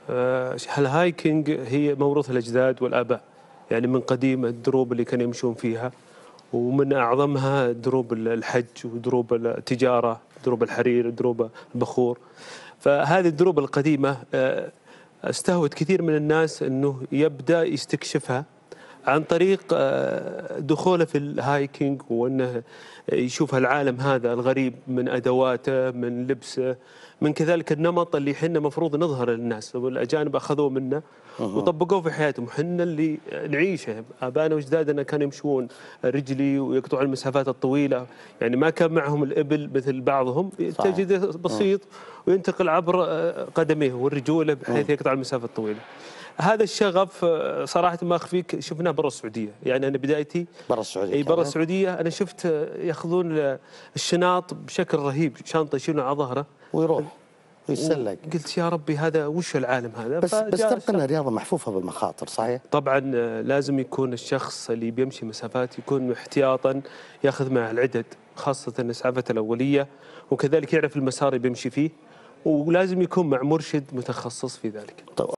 الهايكنج هي موروث الأجداد والآباء، يعني من قديم الدروب اللي كانوا يمشون فيها، ومن أعظمها دروب الحج ودروب التجارة، دروب الحرير، دروب البخور. فهذه الدروب القديمة استهوت كثير من الناس أنه يبدأ يستكشفها عن طريق دخوله في الهايكينج، وأنه يشوف العالم هذا الغريب من أدواته، من لبسه، من كذلك النمط اللي حنا مفروض نظهر للناس، والأجانب أخذوه منا وطبقوه في حياتهم. حنا اللي نعيشه، آبائنا وأجدادنا كانوا يمشون رجلي ويقطعون المسافات الطويلة، يعني ما كان معهم الإبل مثل بعضهم، تجده بسيط وينتقل عبر قدميه والرجولة بحيث يقطع المسافة الطويلة. هذا الشغف صراحة ما أخفيك شفناه برا السعودية، يعني أنا بدايتي برا السعودية. أي برا السعودية، أنا شفت يأخذون الشناط بشكل رهيب، شنطة يشيلون على ظهره ويروح ويتسلق. قلت يا ربي هذا وش العالم هذا؟ بس تبقى أنها رياضة محفوفة بالمخاطر، صحيح؟ طبعا لازم يكون الشخص اللي بيمشي مسافات يكون احتياطا ياخذ معه العدد، خاصة الإسعافات الأولية، وكذلك يعرف المسار اللي بيمشي فيه، ولازم يكون مع مرشد متخصص في ذلك.